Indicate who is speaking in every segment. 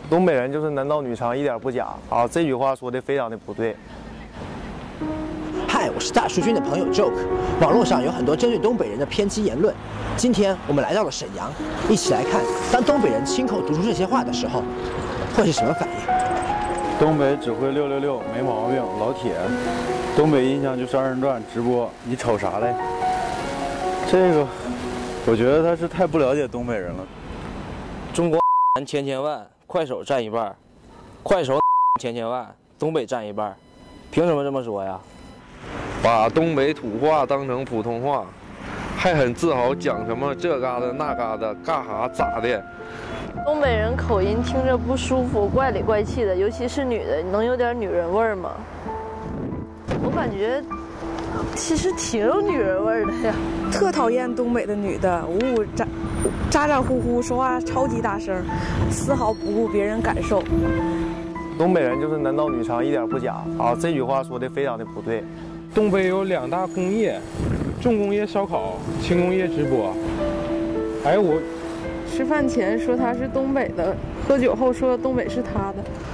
Speaker 1: 东北人就是男盗女娼，一点不假啊！这句话说的非常的不对。
Speaker 2: 嗨，我是大叔君的朋友 Joke。网络上有很多针对东北人的偏激言论。今天我们来到了沈阳，一起来看，当东北人亲口读出这些话的时候，会是什么反应？
Speaker 3: 东北只会666，没毛病，老铁。东北印象就是2人转直播，你瞅啥嘞？这个，我觉得他是太不了解东北人了。
Speaker 4: 中国千万，快手占一半，快手千万，东北占一半，凭什么这么说呀？
Speaker 5: 把东北土话当成普通话，还很自豪讲什么这嘎达那嘎达，干哈咋的？
Speaker 6: 东北人口音听着不舒服，怪里怪气的，尤其是女的，能有点女人味儿吗？我感觉其实挺有女人味儿的呀。
Speaker 7: 特讨厌东北的女的，咋呼呼，说话超级大声，丝毫不顾别人感受。
Speaker 1: 东北人就是男盗女娼，一点不假啊！这句话说的非常的不对。
Speaker 8: 东北有2大工业，重工业烧烤，轻工业直播。哎，我
Speaker 7: 吃饭前说他是东北的，喝酒后说东北是他的。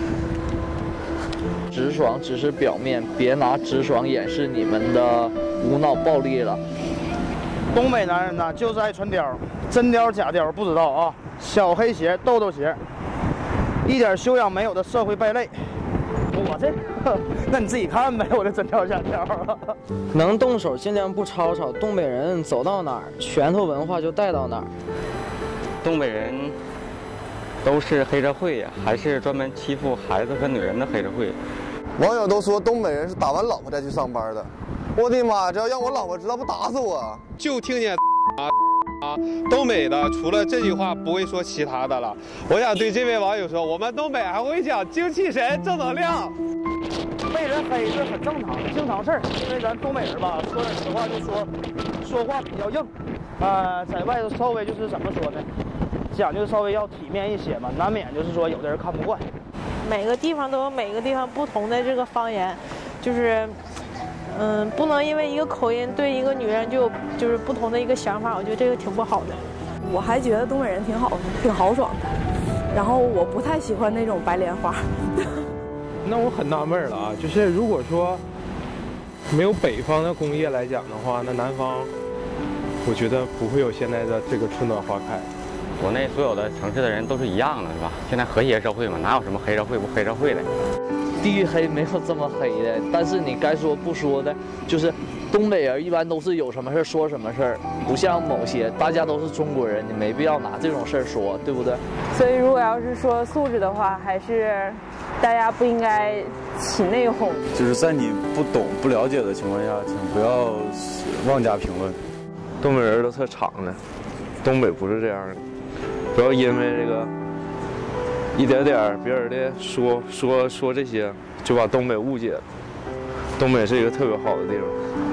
Speaker 9: 直爽只是表面，别拿直爽掩饰你们的无脑暴力了。
Speaker 10: 东北男人呢，就是爱穿貂，真貂假貂不知道啊。小黑鞋、豆豆鞋，一点修养没有的社会败类。我这个，那你自己看呗，我这真貂假貂。
Speaker 4: 能动手尽量不吵吵，东北人走到哪儿，拳头文化就带到哪儿。
Speaker 11: 东北人都是黑社会呀，还是专门欺负孩子和女人的黑社会？
Speaker 12: 网友都说东北人是打完老婆再去上班的。我的妈！这要让我老婆知道，不打死我！
Speaker 13: 就听见东北的除了这句话不会说其他的了。我想对这位网友说，我们东北还会讲精气神、正能量。
Speaker 10: 被人黑是很正常的，正常事儿。因为咱东北人吧，说点实话就说话比较硬，在外头稍微就是怎么说呢，讲究稍微要体面一些嘛，难免就是说有的人看不惯。
Speaker 6: 每个地方都有每个地方不同的这个方言，就是。不能因为一个口音对一个女人就是不同的一个想法，我觉得这个挺不好的。
Speaker 7: 我还觉得东北人挺豪爽的，然后我不太喜欢那种白莲花。
Speaker 8: 那我很纳闷了啊，就是如果说没有北方的工业来讲的话，那南方我觉得不会有现在的这个春暖花开。
Speaker 11: 国内所有的城市的人都是一样的，是吧？现在和谐社会嘛，哪有什么黑社会不黑社会的？
Speaker 9: 地域黑没有这么黑的，但是你该说不说的，就是东北人一般都是有什么事说什么事，不像某些大家都是中国人，你没必要拿这种事说，对不对？
Speaker 6: 所以如果要是说素质的话，还是大家不应该起内讧。
Speaker 3: 就是在你不懂不了解的情况下，请不要妄加评论。
Speaker 5: 东北人都特敞的，东北不是这样的，不要因为这个一点点别人的说这些，就把东北误解了。东北是一个特别好的地方。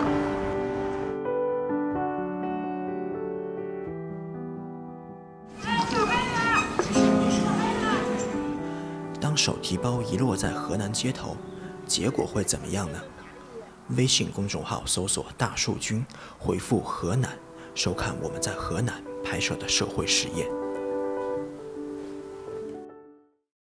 Speaker 2: 当手提包遗落在河南街头，结果会怎么样呢？微信公众号搜索“大树君”，回复“河南”，收看我们在河南拍摄的社会实验。